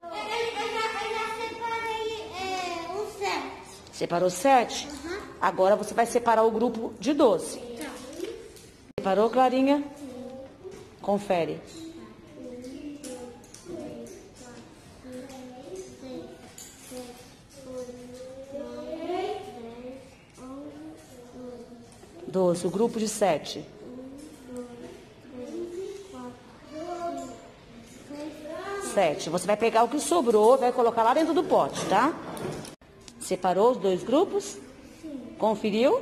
Eu já separei o 7. Separou 7? Uhum. Agora você vai separar o grupo de 12. Tá. Separou, Clarinha? Confere. 12, o grupo de 7. 7. Você vai pegar o que sobrou, vai colocar lá dentro do pote, tá? Separou os 2 grupos? Sim. Conferiu?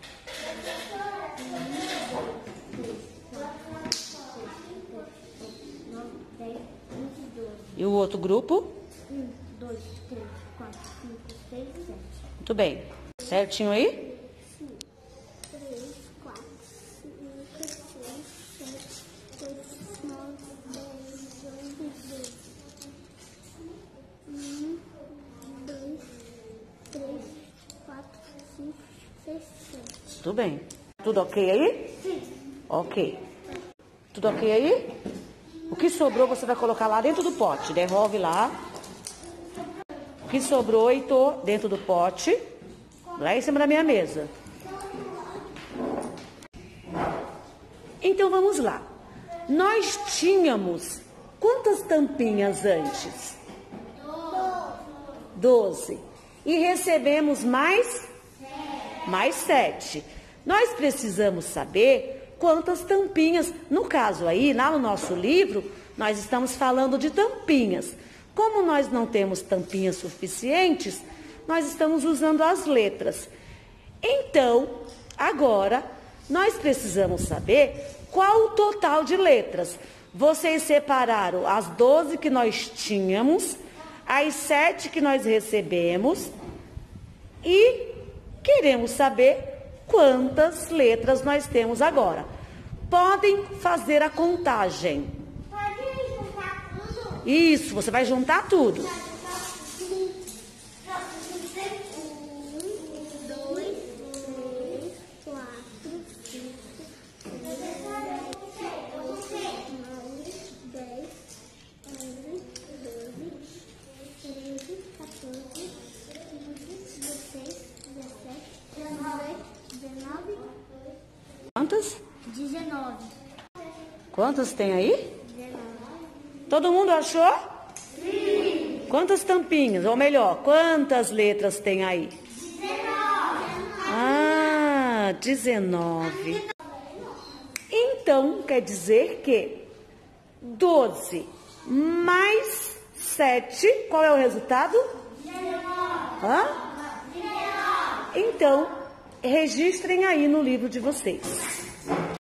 E o outro grupo? 1, 2, 3, 4, 5, 6, 7. Muito bem. Certinho aí? Sim. 3, 4, 5, 6, 7, 8, 9, 10, 11, 12. 1, 2, 3, 4, 5, 6, 7. Tudo bem. Tudo ok aí? Sim. Ok. Tudo ok aí? O que sobrou você vai colocar lá dentro do pote. Devolve lá. O que sobrou, Heitor, dentro do pote. Lá em cima da minha mesa. Então vamos lá. Nós tínhamos quantas tampinhas antes? 12. E recebemos mais 7. Nós precisamos saber quantas tampinhas. No caso aí, lá no nosso livro, nós estamos falando de tampinhas. Como nós não temos tampinhas suficientes, nós estamos usando as letras. Então, agora, nós precisamos saber qual o total de letras. Vocês separaram as 12 que nós tínhamos, as 7 que nós recebemos e queremos saber quantas letras nós temos agora. Podem fazer a contagem. Pode juntar tudo? Isso, você vai juntar tudo. 1, 2, 3, 4, 5, 6, 7, 8, 9, 10, 11, 12, 13, 14, 15, 16, 17, 19. Quantas? 19. Quantas tem aí? 19. Todo mundo achou? Sim. Quantas tampinhas? Ou melhor, quantas letras tem aí? 19. Ah, 19. Então, quer dizer que 12 mais 7, qual é o resultado? 19. Hã? 19. Então, registrem aí no livro de vocês.